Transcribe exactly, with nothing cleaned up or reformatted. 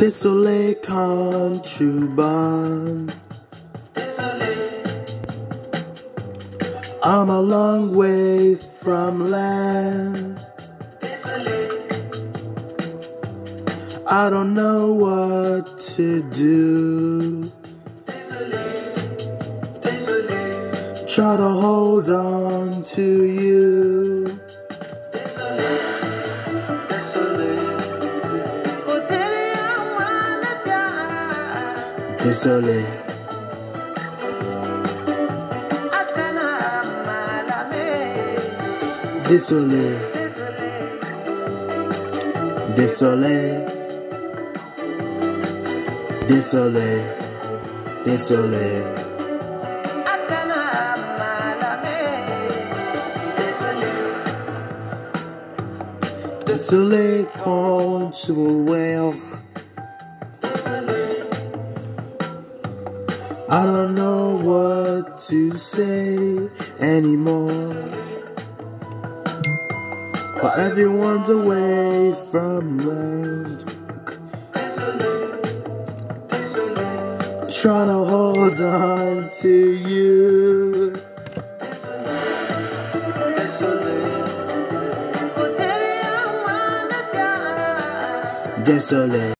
Desole country bond. I'm a long way from land. I don't know what to do. Try to hold on to you. Desole. Desole. Desole. Desole. Desole. Desole conjugal whale. I don't know what to say anymore, but everyone's away from land, trying to hold on to you. Desole.